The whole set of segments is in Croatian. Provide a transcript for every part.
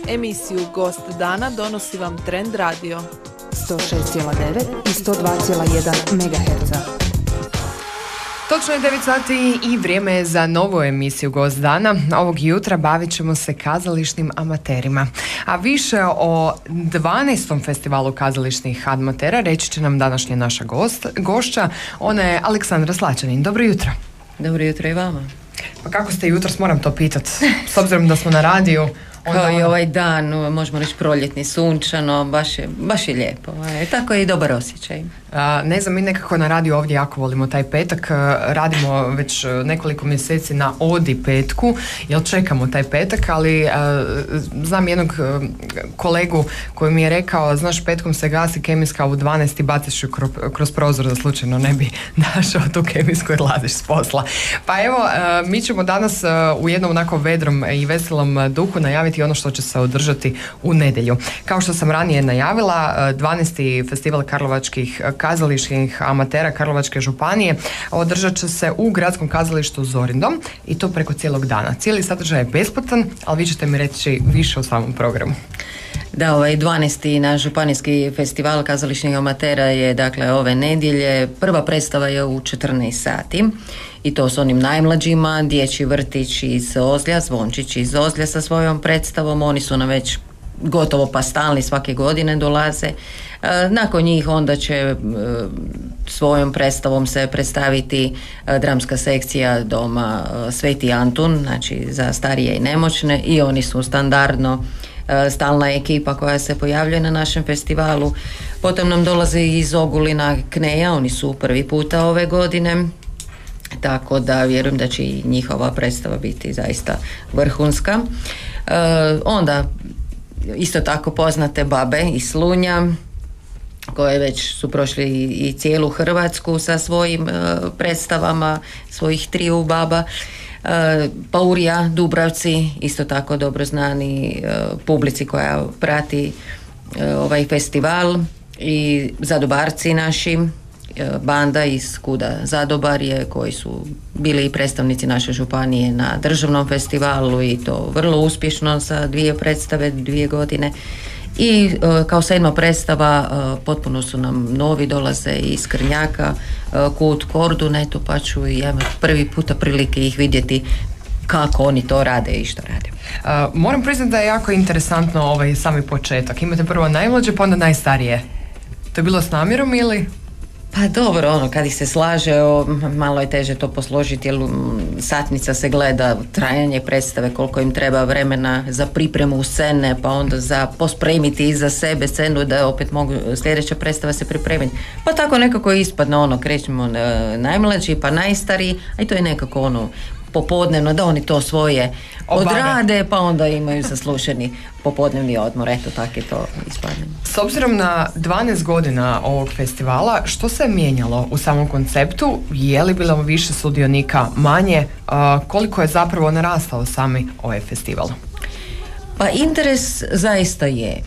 Emisiju Gost dana donosi vam Trend Radio 106,9 i 102,1 MHz. Točno je 9 sati i vrijeme je za novu emisiju Gost dana. Ovog jutra bavit ćemo se kazališnim amaterima. A više o 12. festivalu kazališnih amatera reći će nam današnja naša gošća. Ona je Aleksandra Slačanin. Dobro jutro. Dobro jutro i vama. Pa kako ste jutros, moram to pitati. S obzirom da smo na radiju. Kao i ovaj dan, možemo reći proljetni, sunčano, baš je lijepo. Tako je i dobar osjećaj. Ne znam, mi nekako na radiju ovdje jako volimo taj petak. Radimo već nekoliko mjeseci na odi petku, jer čekamo taj petak, ali znam jednog kolegu koji mi je rekao, znaš, petkom se gasi kemijska, u 12 baciš ju kroz prozor da slučajno ne bi našao tu kemijsku jer laziš s posla. Pa evo, mi ćemo danas u jednom onako vedrom i veselom duhu najaviti ono što će se održati u nedjelju. Kao što sam ranije najavila, 12. festival karlovačkih kazališnih amatera Karlovačke županije održat će se u gradskom kazalištu Zorindom i to preko cijelog dana. Cijeli sadržaj je besplatan, ali vi ćete mi reći više o samom programu. Da, 12. naš županijski festival kazališnih amatera je dakle ove nedjelje. Prva predstava je u 14 sati i to s onim najmlađima, dječji vrtić iz Ozlja, Zvončić iz Ozlja sa svojom predstavom. Oni su nam već gotovo pa stalni, svake godine dolaze. Nakon njih onda će svojom predstavom se predstaviti dramska sekcija doma Sveti Antun, znači za starije i nemoćne, i oni su standardno stalna ekipa koja se pojavljuje na našem festivalu. Potom nam dolaze iz Ogulina Kneja, oni su prvi puta ove godine, tako da vjerujem da će i njihova predstava biti zaista vrhunska. Onda isto tako poznate babe iz Slunja, koje već su prošli i cijelu Hrvatsku sa svojim predstavama svojih triju baba. Paurija, Dubravci, isto tako dobro znani publici koja prati ovaj festival, i Zadobarci naši, banda iz Kuda Zadobarje, koji su bili i predstavnici naše županije na državnom festivalu i to vrlo uspješno sa 2 predstave, 2 godine. I kao 7. predstava potpuno su nam novi, dolaze iz Krnjaka, Kut Kordunetu, pa ću i ja prvi puta prilike ih vidjeti kako oni to rade i što rade. Moram priznati da je jako interesantno ovaj sami početak. Imate prvo najmlađe, pa onda najstarije. To je bilo s namjerom ili? Pa dobro, kad ih se slaže, malo je teže to posložiti, jer satnica se gleda, trajanje predstave, koliko im treba vremena za pripremu scene, pa onda za pospremiti iza sebe scenu da opet mogu sljedeća predstava se pripremiti. Pa tako nekako ispadne krećemo najmlađi pa najstariji, a i to je nekako popodnevno, da oni to svoje odrade, pa onda imaju zaslušeni popodnevni odmor. Eto, tako je to ispadne. S obzirom na 12 godina ovog festivala, što se je mijenjalo u samom konceptu? Je li bilo više sudionika, manje? Koliko je zapravo narastao sami ovaj festival? Pa interes zaista je.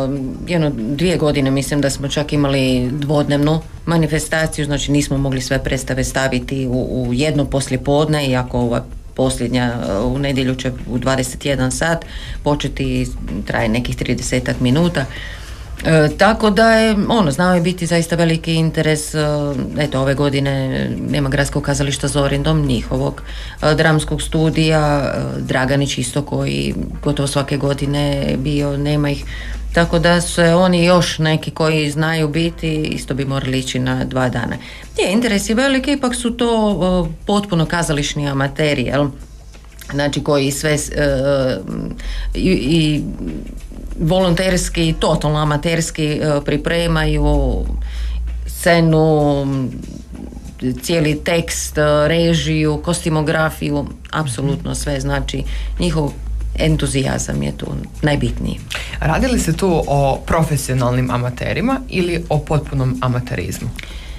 2 godine mislim da smo čak imali dvodnevnu manifestaciju, znači nismo mogli sve predstave staviti u jedno poslijepodne, iako ova posljednja u nedjelju će u 21 sat početi, traje nekih 30 minuta. Tako da je znao je biti zaista veliki interes. Eto, ove godine nema gradskog kazališta Zorindom, njihovog dramskog studija, Draganić isto koji gotovo svake godine bio, nema ih, tako da se oni još neki koji znaju biti isto bi morali ići na 2 dana. Interes je veliki, ipak su to potpuno kazališni amateri, jel? Znači koji sve i volonterski, totalno amaterski pripremaju scenu, cijeli tekst, režiju, kostimografiju, apsolutno sve. Znači njihov entuzijazam je tu najbitniji. Radi li se tu o profesionalnim amaterima ili o potpunom amaterizmu?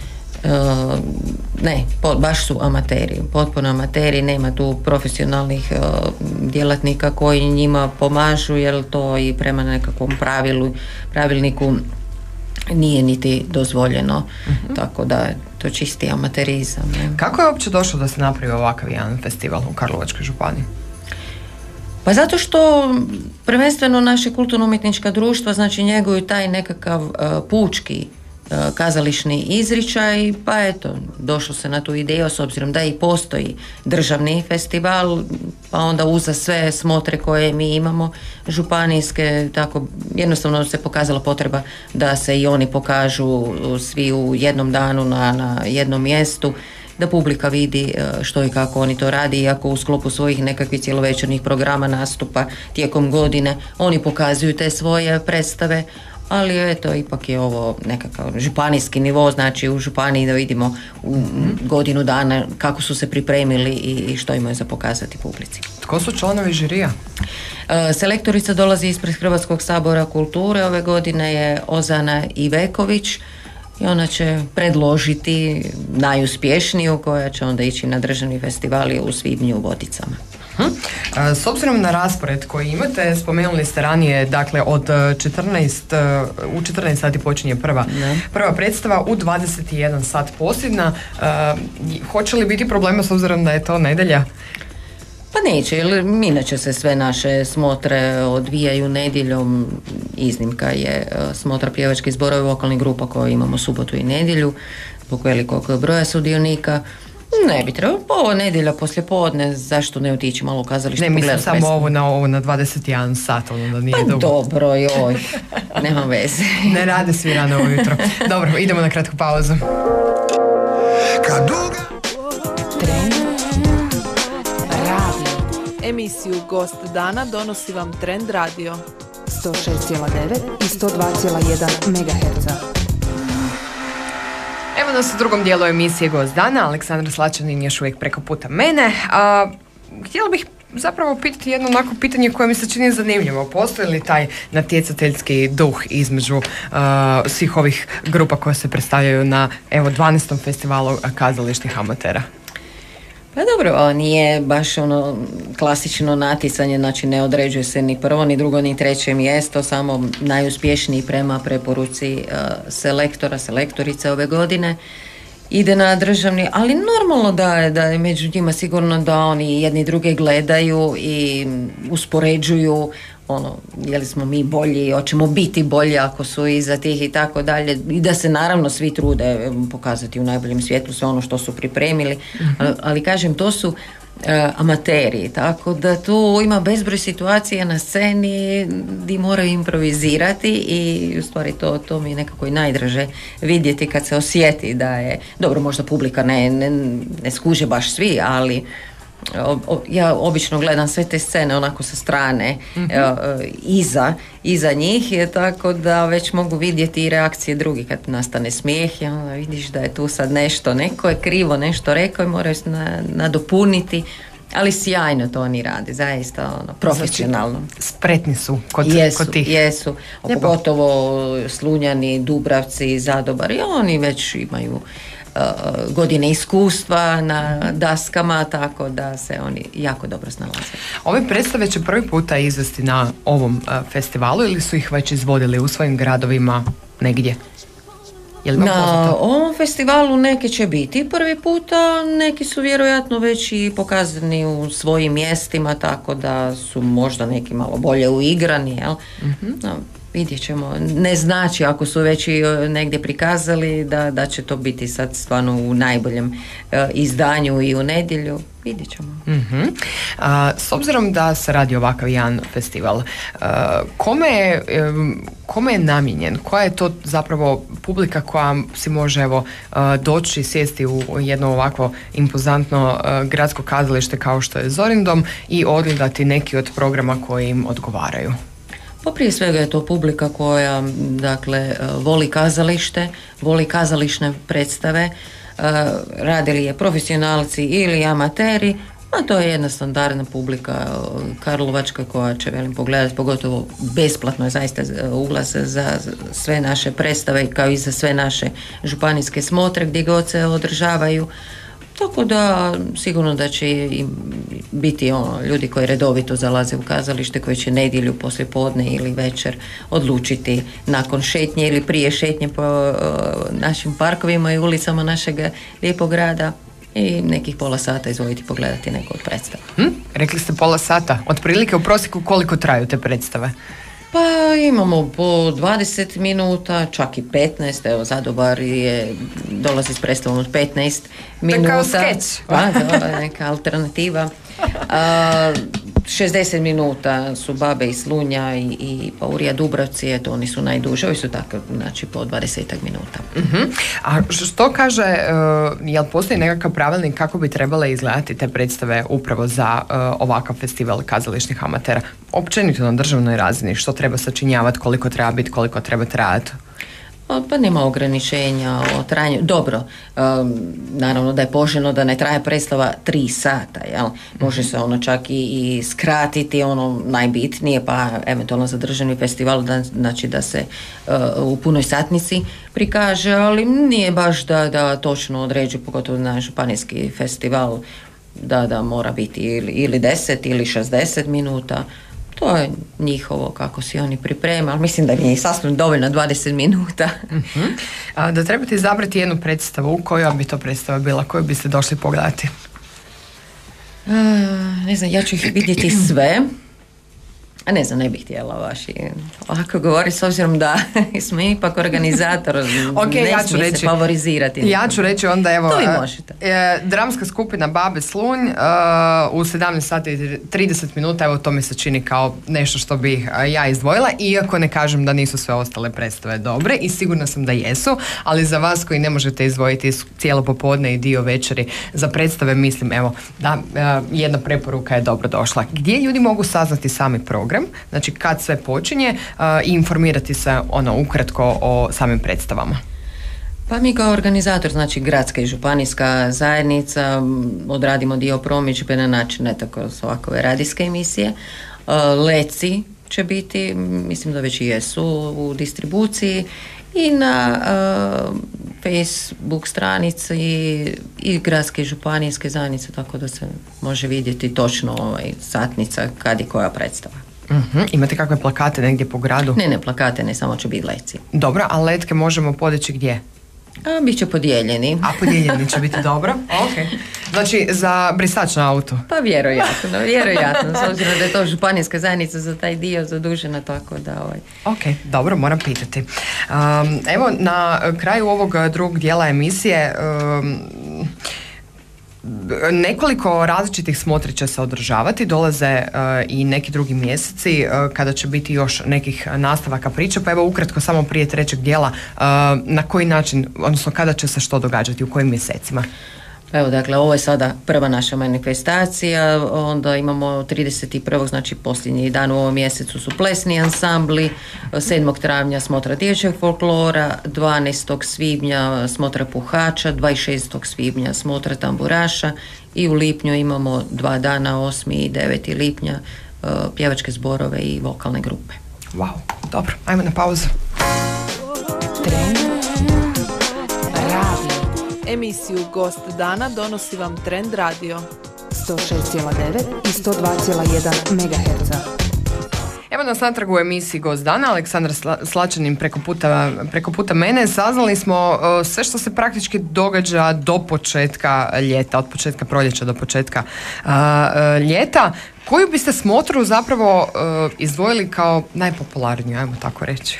Ne, baš su amateri, potpuno amateri, nema tu profesionalnih djelatnika koji njima pomažu, jer to i prema nekakvom pravilniku nije niti dozvoljeno, tako da je to čisti amaterizam. Ne? Kako je uopće došlo da se napravi ovakav jedan festival u Karlovačkoj županiji? Pa Pa zato što prvenstveno naše kulturno-umjetnička društva znači njeguju taj nekakav pučki kazališni izričaj, pa eto, došlo se na tu ideju s obzirom da i postoji državni festival, pa onda uza sve smotre koje mi imamo, županijske, tako jednostavno se pokazala potreba da se i oni pokažu svi u jednom danu na jednom mjestu, da publika vidi što i kako oni to radi, iako u sklopu svojih nekakvih cjelovečernjih programa nastupa tijekom godine oni pokazuju te svoje predstave, ali eto, ipak je ovo nekakav županijski nivo, znači u županiji da vidimo u godinu dana kako su se pripremili i što imaju za pokazati publici. Tko su članovi žirija? Selektorica dolazi ispred Hrvatskog sabora kulture, ove godine je Ozana Iveković i ona će predložiti najuspješniju koja će onda ići na državni festival u svibnju u Vodicama. S obzirom na raspored koji imate, spomenuli ste ranije, dakle u 14 sati počinje prva predstava, u 21 sat posljedna. Hoće li biti problema s obzirom da je to nedjelja? Pa neće, jer inače se sve naše smotre odvijaju nedjeljom. Iznimka je smotra pjevačkih zborova i vokalnih grupa koje imamo subotu i nedjelju zbog velikog broja sudionika. Ne bi trebalo, ovo nedjelja poslije podne, zašto ne otići malo u kazalište? Ne, mislim samo ovo na 21 sat, ono da nije pa dobro, joj, nema veze. Ne rade svi rano ujutro. Dobro, idemo na kratku pauzu. Trend radio. Emisiju Gost dana donosi vam Trend radio. 106,9 i 102,1 MHz. Evo nas u drugom dijelu emisije Gost dana. Aleksandra Slačanin još uvijek preko puta mene. Htjela bih zapravo pitati jedno onako pitanje koje mi se čini zanimljivo. Postoji li taj natjecateljski duh između svih ovih grupa koje se predstavljaju na 12. festivalu kazališnih amatera? Pa dobro, nije baš ono klasično natjecanje, znači ne određuje se ni prvo, ni drugo, ni treće mjesto, samo najuspješniji prema preporuci selektorice ove godine ide na državni, ali normalno da je među njima sigurno da oni jedni druge gledaju i uspoređuju je li smo mi bolji, hoćemo biti bolji ako su iza tih i tako dalje, i da se naravno svi trude pokazati u najboljem svijetlu sve ono što su pripremili, ali kažem, to su amateri, tako da tu ima bezbroj situacija na sceni gdje moraju improvizirati i u stvari to mi je nekako i najdraže vidjeti kad se osjeti da je, dobro, možda publika ne skuže baš svi, ali ja obično gledam sve te scene onako sa strane, iza njih, je tako da već mogu vidjeti i reakcije drugih kad nastane smijeh, onda vidiš da je tu sad nešto, neko je krivo nešto rekao i moraju nadopuniti, ali sjajno to oni rade, zaista profesionalno. Znači, spretni su kod tih. Jesu, pogotovo Slunjani, Dubravci, Zadobari, oni već imaju godine iskustva na daskama, tako da se oni jako dobro snalaze. Ove predstave će prvi puta izvesti na ovom festivalu ili su ih već izvodili u svojim gradovima negdje? Na ovom festivalu neke će biti prvi puta, neki su vjerojatno već i pokazani u svojim mjestima, tako da su možda neki malo bolje uigrani, jel? Vidjet ćemo. Ne znači ako su već i negdje prikazali da će to biti sad stvarno u najboljem izdanju i u nedjelju. Vidjet ćemo. S obzirom da se radi ovakav jedan festival, kome je namijenjen? Koja je to zapravo publika koja si može doći, sjesti u jedno ovako impozantno gradsko kazalište kao što je Zorindom i odgledati neki od programa koji im odgovaraju? Pa prije svega je to publika koja, dakle, voli kazalište, voli kazališne predstave, radili je profesionalci ili amateri, a to je jedna standardna publika karlovačka koja će, pogledati, pogotovo besplatno je zaista ulaz za sve naše predstave kao i za sve naše županijske smotre gdje god se održavaju. Tako da sigurno da će im biti ljudi koji redovito zalaze u kazalište, koji će nedjelju poslije podne ili večer odlučiti nakon šetnje ili prije šetnje po našim parkovima i ulicama našeg lijepog grada i nekih pola sata izvoliti pogledati neku od predstava. Rekli ste pola sata. Otprilike u prosjeku koliko traju te predstave? Pa imamo po 20 minuta, čak i 15, evo Zadobar dolazi s predstavom od 15 minuta. Kao skeć. Da, to je neka alternativa. 60 minuta su Babe iz Slunja i Paurija Dubravci, eto oni su najduže, ovi su tako, znači po 20 minuta. A što kaže, jel postoji nekakav pravilnik kako bi trebale izgledati te predstave upravo za ovakav festival kazališnih amatera? Općenito na državnoj razini, što treba sačinjavati, koliko treba biti, koliko treba trajati? Pa nema ograničenja o trajanju. Dobro, naravno da je poželjno da ne traje predstava 3 sata, jel? Može se ono čak i skratiti, ono najbitnije, pa eventualno za državni festival, znači da se u punoj satnici prikaže, ali nije baš da točno određuje, pogotovo na županijski festival, da mora biti ili 10 ili 60 minuta. To je njihovo kako si oni priprema, ali mislim da mi je sasvim dovoljno 20 minuta. Da trebate izabrati jednu predstavu, koja bi to predstava bila, koju biste došli pogledati? Ne znam, ja ću ih vidjeti sve. A ne znam, ne bih htjela vaši ovako govori, s obzirom da smo ipak organizator, okay, ne smije se favorizirati. Ja ću reći onda, evo, to vi možete. Dramska skupina Babe Slunj u 17 sati i 30 minuta, evo to mi se čini kao nešto što bih ja izdvojila, iako ne kažem da nisu sve ostale predstave dobre i sigurna sam da jesu, ali za vas koji ne možete izdvojiti cijelo popodne i dio večeri za predstave, mislim, evo, da jedna preporuka je dobro došla. Gdje ljudi mogu saznati sami program? Znači kad sve počinje i informirati se ukratko o samim predstavama. Pa mi kao organizator, znači gradska i županijska zajednica, odradimo dio promidžbe na način ne tako s ovakove radijske emisije. Leci će biti, mislim da već i jesu u distribuciji i na Facebook stranici i gradske i županijske zajednice, tako da se može vidjeti točno satnica kad i koja predstava. Imate kakve plakate negdje po gradu? Ne, plakate ne, samo će biti leci. Dobro, a letke možemo podići gdje? Biće podijeljeni. A podijeljeni će biti dobro? Ok. Znači za brisač na auto? Pa vjerojatno, s obzirom da je to županijska zajednica za taj dio zadužena, tako da... Ok, dobro, moram pitati. Evo, na kraju ovog drugog dijela emisije nekoliko različitih smotri će se održavati, dolaze i neki drugi mjeseci kada će biti još nekih nastavaka priče, pa evo ukratko samo prije trećeg dijela na koji način, odnosno kada će se što događati, u kojim mjesecima? Evo, dakle, ovo je sada prva naša manifestacija, onda imamo 31. znači posljednji dan u ovom mjesecu su plesni ansambli, 7. travnja smotra dječjeg folklora, 12. svibnja smotra puhača, 26. svibnja smotra tamburaša i u lipnju imamo 2 dana, 8. i 9. lipnja, pjevačke zborove i vokalne grupe. Wow, dobro, ajmo na pauzu. Emisiju Gost dana donosi vam Trend Radio 106,9 i 102,1 MHz. Evo nas natrag u emisiji Gost dana, Aleksandra Slačanin preko puta mene. Saznali smo sve što se praktički događa do početka ljeta, od početka proljeća do početka ljeta. Koju biste smotru zapravo izdvojili kao najpopularniju, ajmo tako reći?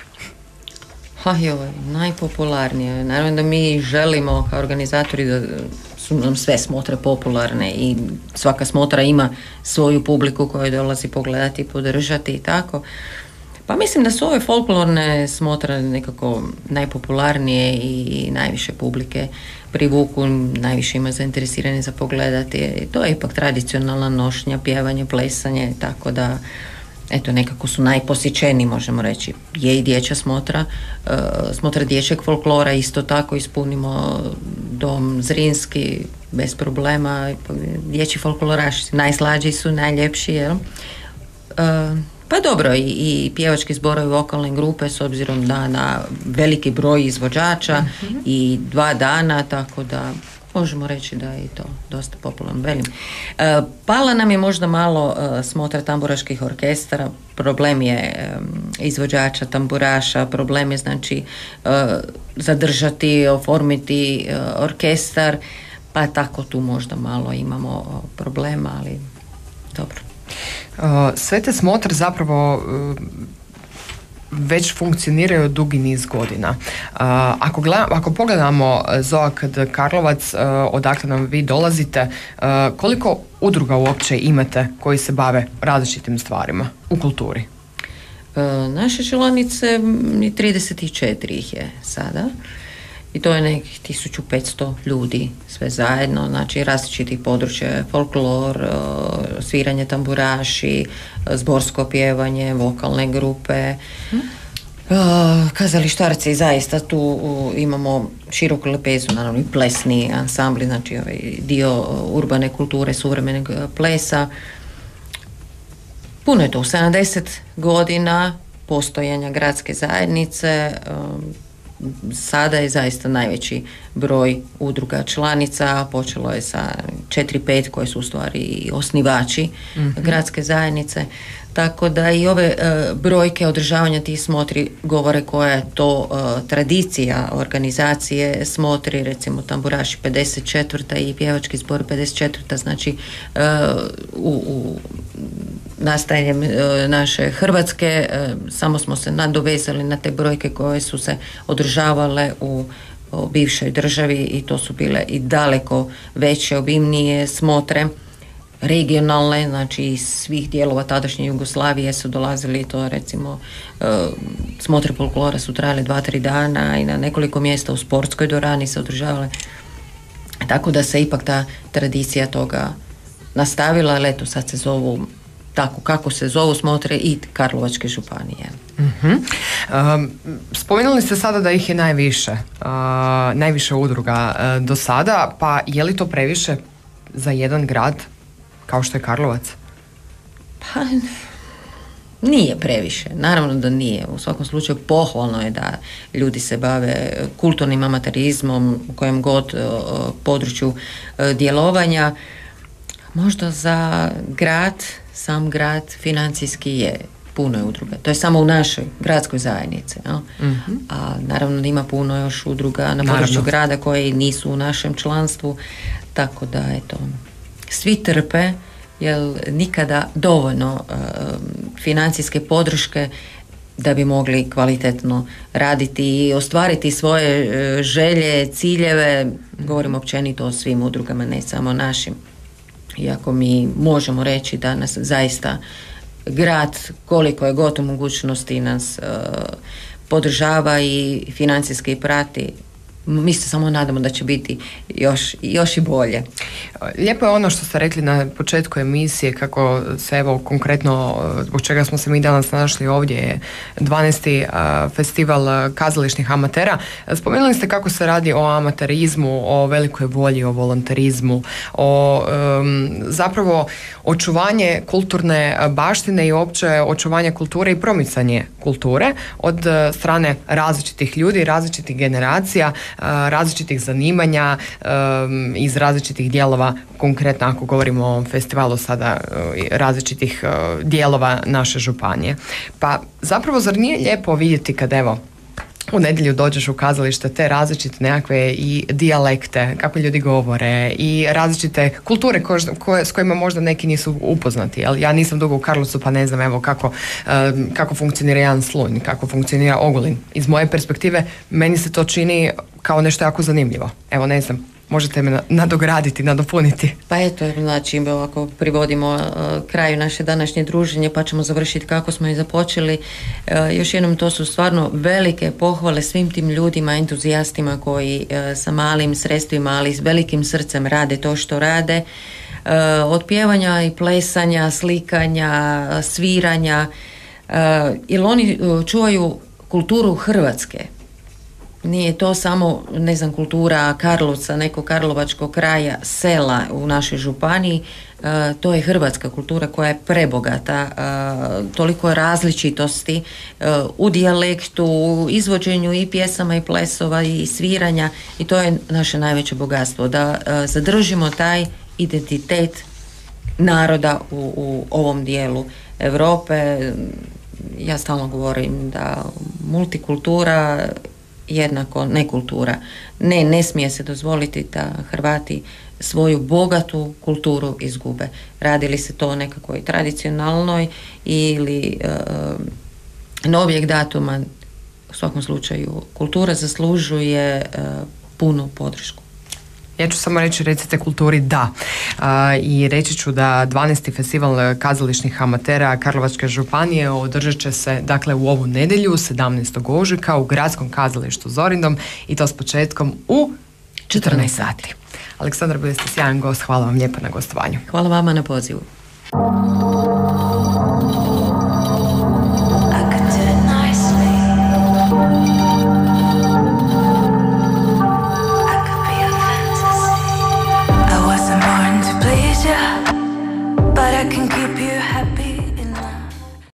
Najpopularnije. Naravno da mi želimo kao organizatori da su nam sve smotre popularne i svaka smotra ima svoju publiku koju dolazi pogledati i podržati i tako. Pa mislim da su ove folklorne smotre nekako najpopularnije i najviše publike privuku, najviše ima zainteresirani za pogledati. To je ipak tradicionalna nošnja, pjevanje, plesanje, tako da eto, nekako su najposjećeniji, možemo reći. Je i dječja smotra, smotra dječjeg folklora, isto tako ispunimo dom Zrinski bez problema, dječji folkloraši najslađi su, najljepši, jel? Pa dobro, i pjevački zborovi vokalne grupe s obzirom da na veliki broj izvođača i 2 dana, tako da možemo reći da je to dosta popularno. Velim. Pala nam je možda malo smotra tamburaških orkestara, problem je izvođača, tamburaša, problem je znači zadržati, oformiti orkestar, pa tako tu možda malo imamo problema, ali dobro. Sve te smotre zapravo već funkcioniraju dugi niz godina. Ako pogledamo Zoakad Karlovac, odakle nam vi dolazite, koliko udruga uopće imate koji se bave različitim stvarima u kulturi? Naše članice 34 ih je sada i to je nekih 1500 ljudi sve zajedno, znači različitih područja, folklor, sviranje tamburaši, zborsko pjevanje, vokalne grupe, kazalištarci, zaista tu imamo široku lepezu, naravno i plesni ansambli, znači ovaj dio urbane kulture, suvremenog plesa. Puno je to, 70 godina postojanja gradske zajednice, sada je zaista najveći broj udruga članica, počelo je sa 4-5 koji su u stvari osnivači gradske zajednice, tako da i ove brojke održavanja tih smotri govore koja je to tradicija organizacije smotri, recimo tamburaši 54. i pjevački zbor 54. znači u nastajanjem naše Hrvatske samo smo se nadovezali na te brojke koje su se održavale u bivšoj državi i to su bile i daleko veće, obimnije smotre, regionalne, znači iz svih dijelova tadašnje Jugoslavije su dolazili, to recimo smotre folklora su trajale 2-3 dana i na nekoliko mjesta u sportskoj dvorani se održavale, tako da se ipak ta tradicija toga nastavila, ali eto sad se zovu tako kako se zovu smotre i Karlovačke županije. Spomenuli ste sada da ih je najviše udruga do sada, pa je li to previše za jedan grad kao što je Karlovac? Pa nije previše, naravno da nije. U svakom slučaju pohvalno je da ljudi se bave kulturnim amaterizmom u kojem god području djelovanja. Možda za grad, sam grad financijski je puno je udruga. To je samo u našoj gradskoj zajednici. No? A naravno da ima puno još udruga na području grada koje nisu u našem članstvu. Tako da eto, svi trpe jer nikada dovoljno financijske podrške da bi mogli kvalitetno raditi i ostvariti svoje želje, ciljeve. Govorimo općenito o svim udrugama, ne samo našim. Iako mi možemo reći da nas zaista grad, koliko je god u mogućnosti, nas podržava i financijski prati. Mi se samo nadamo da će biti još i bolje. Lijepo je ono što ste rekli na početku emisije, kako se evo konkretno, zbog čega smo se mi danas našli ovdje, je 12. festival kazališnih amatera. Spomenuli ste kako se radi o amaterizmu, o velikoj volji, o volonterizmu, o zapravo očuvanje kulturne baštine i uopće očuvanje kulture i promicanje kulture od strane različitih ljudi, različitih generacija, različitih zanimanja, iz različitih dijelova, konkretno ako govorimo o festivalu sada, različitih dijelova naše županije. Pa zapravo zar nije lijepo vidjeti kad evo u nedjelju dođeš u kazalište, te različite nekakve i dijalekte, kako ljudi govore i različite kulture s kojima možda neki nisu upoznati. Jel? Ja nisam dugo u Karlovcu pa ne znam evo kako funkcionira jedan Slunj, kako funkcionira Ogulin. Iz moje perspektive meni se to čini kao nešto jako zanimljivo. Evo ne znam, možete me nadograditi, nadopuniti. Pa eto, znači ako privodimo kraju naše današnje druženje pa ćemo završiti kako smo i započeli. Još jednom, to su stvarno velike pohvale svim tim ljudima, entuzijastima koji sa malim sredstvima, ali s velikim srcem rade to što rade. Od pjevanja i plesanja, slikanja, sviranja, jer oni čuvaju kulturu Hrvatske. Nije to samo, ne znam, kultura Karlovca, nekog karlovačkog kraja, sela u našoj županiji, to je hrvatska kultura koja je prebogata, toliko je različitosti u dijalektu, u izvođenju i pjesama i plesova i sviranja i to je naše najveće bogatstvo, da zadržimo taj identitet naroda u ovom dijelu Europe. Ja stalno govorim da multikultura jednako nekultura. Ne smije se dozvoliti da Hrvati svoju bogatu kulturu izgube. Radi li se to o nekakvoj tradicionalnoj ili novijeg datuma, u svakom slučaju kultura zaslužuje punu podršku. Ja ću samo reći, recite kulturi da. I reći ću da 12. festival kazališnih amatera Karlovačke županije održat će se dakle u ovu nedjelju 17. ožujka u Gradskom kazalištu Zorindom i to s početkom u 14 sati. Aleksandra, bili ste sjajan gost, hvala vam lijepo na gostovanju. Hvala vama na pozivu. But I can keep you happy.